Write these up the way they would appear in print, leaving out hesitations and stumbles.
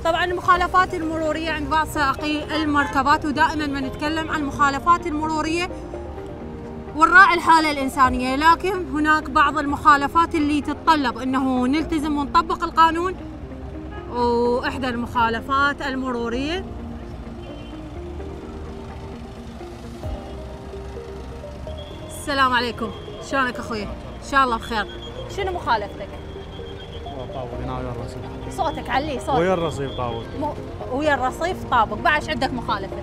طبعا المخالفات المرورية عند بعض سائقي المركبات، ودائما ما نتكلم عن المخالفات المرورية ونراعي الحالة الإنسانية، لكن هناك بعض المخالفات اللي تتطلب أنه نلتزم ونطبق القانون. وإحدى المخالفات المرورية السلام عليكم، شلونك أخوي؟ إن شاء الله بخير. شنو مخالفتك؟ طابق هنا ويا الرصيف. صوتك علي صوت. ويا الرصيف طابق. ويا الرصيف طابق، بعد عندك مخالفة.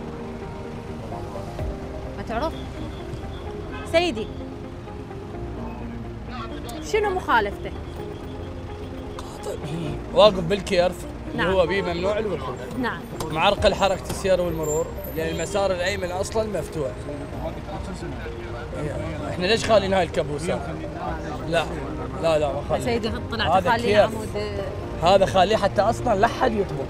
ما تعرف؟ سيدي شنو مخالفتك؟ واقف بالكيرف نعم. اللي هو به ممنوع الوقوف. نعم. معرقل حركة السير والمرور لأن المسار الأيمن أصلا مفتوح. احنا ليش خالين هاي الكابوسات؟ لا لا لا ما خالين. سيدي طلعت خالي عمود. هذا خاليه حتى اصلا لا حد يطبق.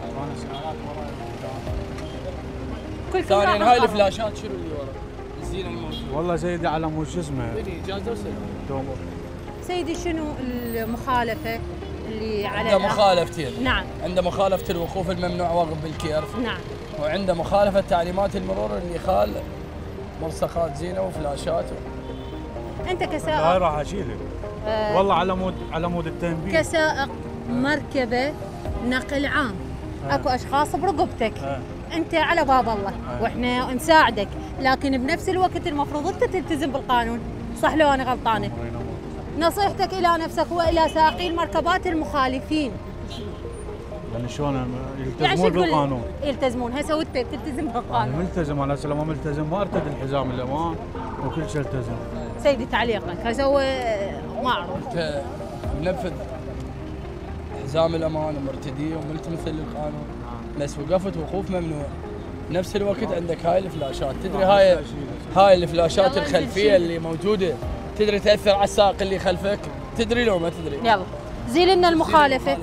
ثانيا هاي الفلاشات شنو اللي ورا؟ الزينه الموجوده. والله سيدي على مو شو اسمه. اجازه وسلم. سيدي شنو المخالفه اللي على عنده مخالفتين. نعم. عنده مخالفه الوقوف الممنوع واقف بالكيرف. نعم. وعنده مخالفه تعليمات المرور اللي خال ملصقات زينه وفلاشات. انت كسائق هاي راح اشيلك. والله على مود التنبيه. كسائق مركبه نقل عام اكو اشخاص برقبتك. انت على باب الله واحنا نساعدك، لكن بنفس الوقت المفروض انت تلتزم بالقانون. صح لو انا غلطانه؟ نصيحتك الى نفسك والى سائقي المركبات المخالفين يعني شلون يلتزمون بالقانون؟ يلتزمون. هسه وانت تلتزم بالقانون؟ انا ملتزم، انا هسه لما ملتزم ما ارتدي الحزام الامان وكل شيء التزم. سيدي تعليقك هسه هو ما اعرف. انت منفذ حزام الامان ومرتديه وملتمس للقانون، بس وقفت وقوف ممنوع. بنفس الوقت عندك هاي الفلاشات، تدري هاي الفلاشات الخلفيه اللي موجوده تدري تاثر على السائق اللي خلفك؟ تدري لو ما تدري؟ يلا زيل لنا المخالفه.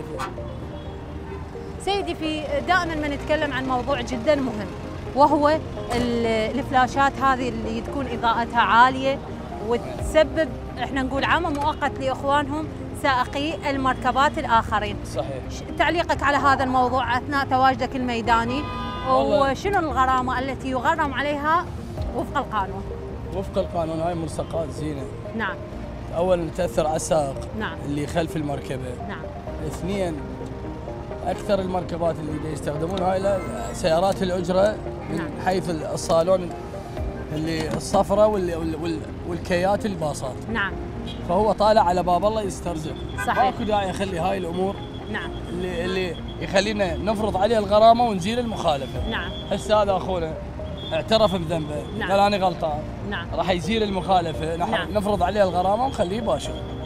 سيدي في دائما ما نتكلم عن موضوع جدا مهم، وهو الفلاشات هذه اللي تكون اضاءتها عاليه وتسبب احنا نقول عمى مؤقت لاخوانهم سائقي المركبات الاخرين. صحيح. تعليقك على هذا الموضوع اثناء تواجدك الميداني، وشنو الغرامه التي يغرم عليها وفق القانون؟ وفق القانون هاي ملصقات زينه. نعم. اولا تاثر على السائق. نعم. اللي خلف المركبه. نعم. اثنين اكثر المركبات اللي يستخدمون هاي سيارات الاجره من نعم. حيث الصالون اللي الصفراء والكيات الباصات. نعم. فهو طالع على باب الله يسترزق. صحيح. ماكو داعي يخلي هاي الامور. نعم. اللي يخلينا نفرض عليه الغرامه ونزيل المخالفه. نعم. هسه هذا اخونا اعترف بذنبه. نعم. قال انا غلطان. نعم. راح يزيل المخالفه، نعم. نفرض عليه الغرامه ونخليه يباشر.